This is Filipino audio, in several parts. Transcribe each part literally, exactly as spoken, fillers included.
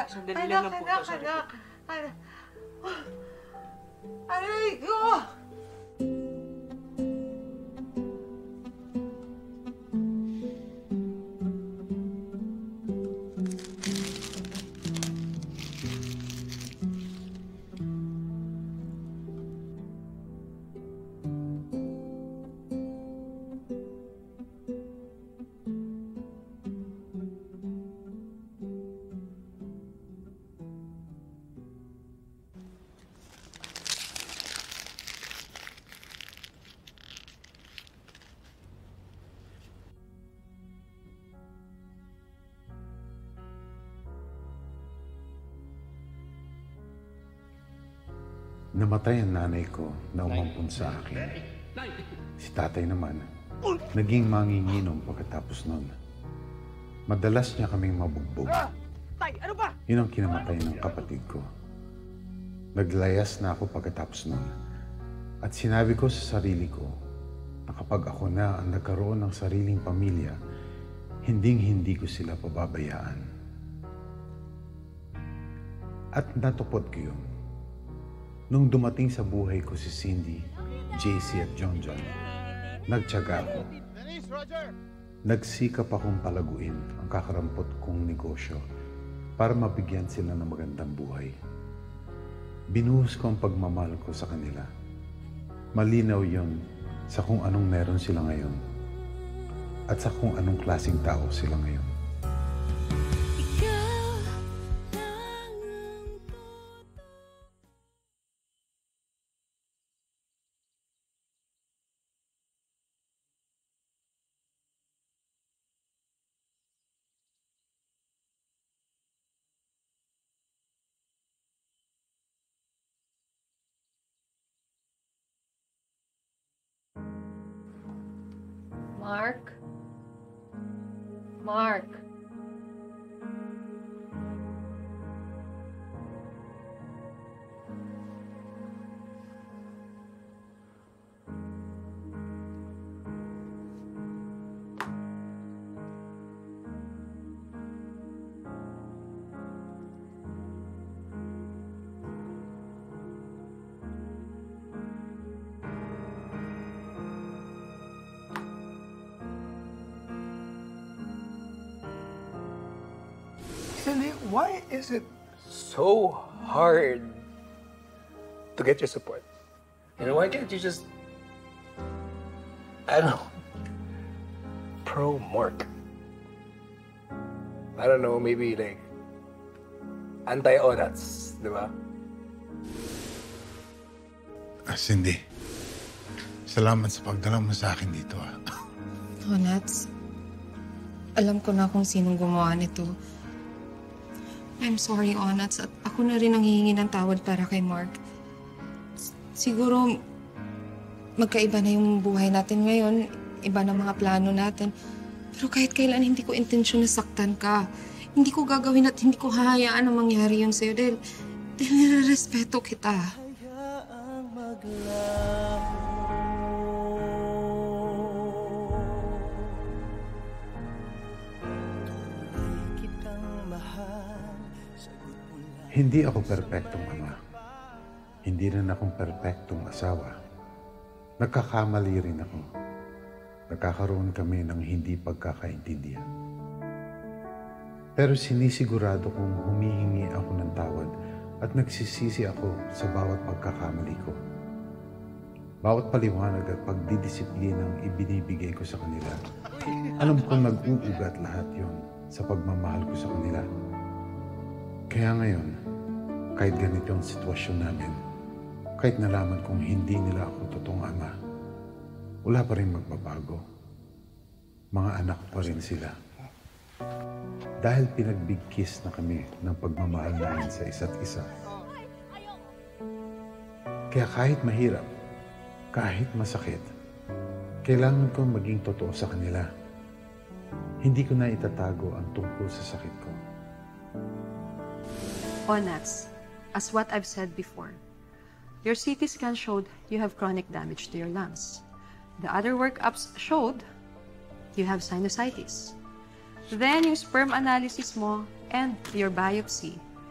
sandali lang lang po ito. Sorry po. Anak, aray ko! Namatay ang nanay ko na umampun sa akin. Si tatay naman, naging manginginom pagkatapos nun. Madalas niya kaming mabugbog. Yun ang kinamatay ng kapatid ko. Naglayas na ako pagkatapos nun. At sinabi ko sa sarili ko na kapag ako na ang nagkaroon ng sariling pamilya, hinding-hindi ko sila pababayaan. At natupod ko yun. Nung dumating sa buhay ko si Cindy, J C at John John, nagtiyaga ako. Nagsikap akong palaguin ang kakarampot kong negosyo para mabigyan sila ng magandang buhay. Binuhos ko ang pagmamahal ko sa kanila. Malinaw yon sa kung anong meron sila ngayon at sa kung anong klaseng tao sila ngayon. Mark? Mark? Cindy, why is it so hard to get your support? You know, why can't you just, I don't know, pro Mark? I don't know, maybe like, anti-Onats, di ba? Ah, Cindy, salamat sa pagdala mo sa akin dito, ah. Onats, alam ko na kung sinong gumawa nito. I'm sorry, Onats, at ako na rin ang hihingi ng tawad para kay Mark. Siguro, magkaiba na yung buhay natin ngayon, iba na mga plano natin. Pero kahit kailan, hindi ko intensyon na saktan ka. Hindi ko gagawin at hindi ko hahayaan na mangyari yun sa'yo dahil, dahil nire-respeto kita. Hindi ako perpektong ama. Hindi rin akong perpektong asawa. Nagkakamali rin ako. Nagkakaroon kami ng hindi pagkakaintindihan. Pero sinisigurado kong humihingi ako ng tawad at nagsisisi ako sa bawat pagkakamali ko. Bawat paliwanag at pagdidisiplinang ibinibigay ko sa kanila. Alam kong nag-uugat lahat yon sa pagmamahal ko sa kanila. Kaya ngayon, kahit ganito ang sitwasyon namin, kahit nalaman kong hindi nila ako totoong ama, wala pa rin magbabago. Mga anak pa rin sila. Dahil pinagbigkis na kami ng pagmamahal namin sa isa't isa. Kaya kahit mahirap, kahit masakit, kailangan kong maging totoo sa kanila. Hindi ko na itatago ang tungkol sa sakit ko. Onats, as what I've said before, your C T scan showed you have chronic damage to your lungs. The other workups showed you have sinusitis. Then, yung sperm analysis mo and your biopsy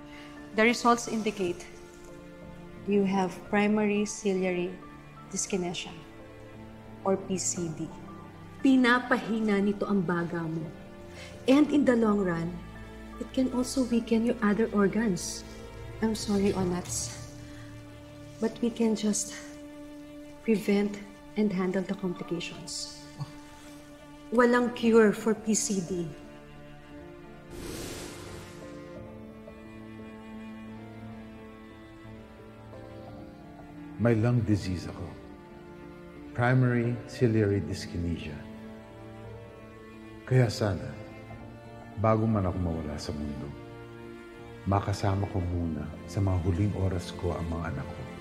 The results indicate you have primary ciliary dyskinesia or P C D. Pinapahina nito ang baga mo. And in the long run, it can also weaken your other organs. I'm sorry, Onats, but we can just prevent and handle the complications. Walang cure for P C D. May lung disease ako. Primary ciliary dyskinesia. Kaya sana, bago man ako mawala sa mundo, makasama ko muna sa mga huling oras ko ang mga anak ko.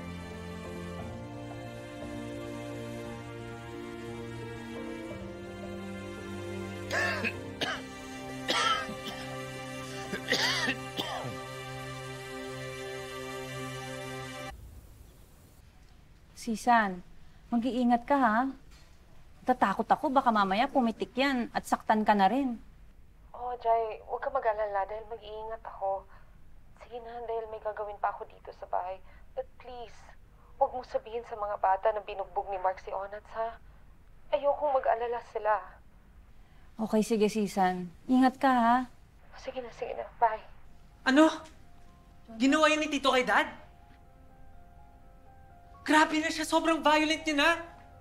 Sisan, mag-iingat ka ha. Tatakot ako, baka mamaya pumitik yan at saktan ka na rin. Oh, Jai, huwag ka mag-alala dahil mag-iingat ako. Sige na, dahil may gagawin pa ako dito sa bahay. But please, huwag mo sabihin sa mga bata na binugbog ni Mark si Onats, ha? Ayokong mag-alala sila. Okay, sige Sisan. Ingat ka ha. Sige na, sige na. Bye. Ano? Ginawa yun ni Tito kay Dad? Grabe na siya, sobrang violent niya na.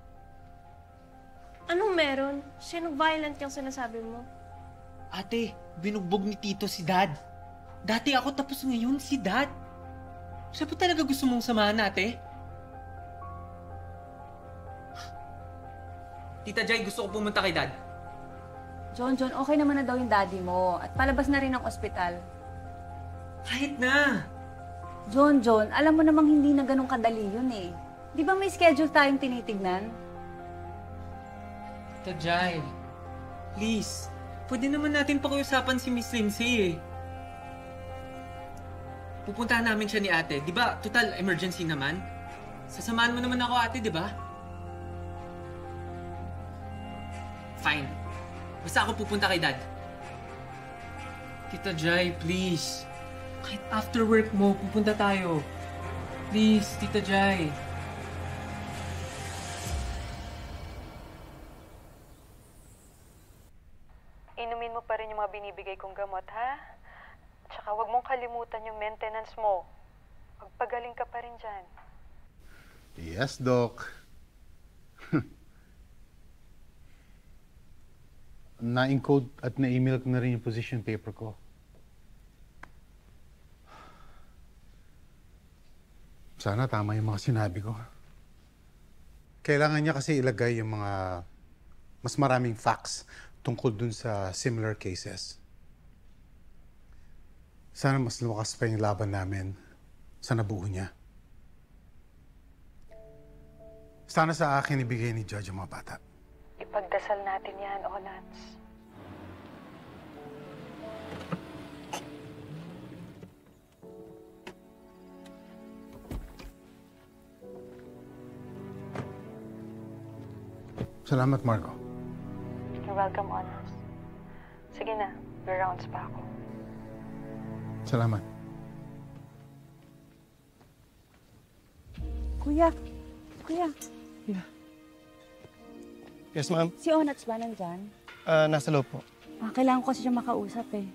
Anong meron? Sinong violent yung sinasabi mo? Ate, binugbog ni Tito si Dad. Dati ako tapos ngayon si Dad. Siya ba talaga gusto mong samahan, ate? Tita Jai, gusto ko pumunta kay Dad. John, John, okay naman na daw yung daddy mo at palabas na rin ng ospital. Kahit na. John, John, alam mo namang hindi na ganun kadali yun eh. Di ba may schedule tayong tinitignan? Tita Jai, please, pwede naman natin pakiusapan si Miss Lindsay eh. Pupuntahan namin siya ni ate. Di ba, total emergency naman? Sasamahan mo naman ako ate, di ba? Fine. Basta ako pupunta kay Dad. Tita Jai, please. Kahit after work mo, pupunta tayo. Please, Tita Jai. Inumin mo pa rin yung mga binibigay kong gamot, ha? Tsaka huwag mong kalimutan yung maintenance mo. Magpagaling ka pa rin dyan. Yes, Doc. Na-encode at na-email ko na rin yung position paper ko. Sana tama yung mga sinabi ko. Kailangan niya kasi ilagay yung mga mas maraming facts tungkol dun sa similar cases. Sana mas lumakas pa yung laban namin sa nabuo niya. Sana sa akin ibigay ni Judge ang mga bata. Ipagdasal natin yan, Onats. Salamat, Marco. You're welcome, Onats. Sige na, may rounds pa ako. Salamat. Kuya, kuya, Yes, ma'am. si Onats ba nandyan? Ah, nasa loob po. Ah, kailangan ko kasi siya makausap eh.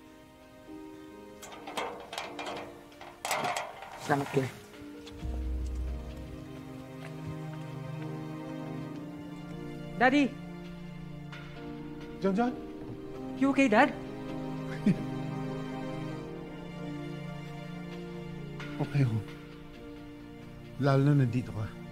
Salamat kayo. Daddy! John, John? You okay, Dad? Okay ho. Lalo na nandito ka.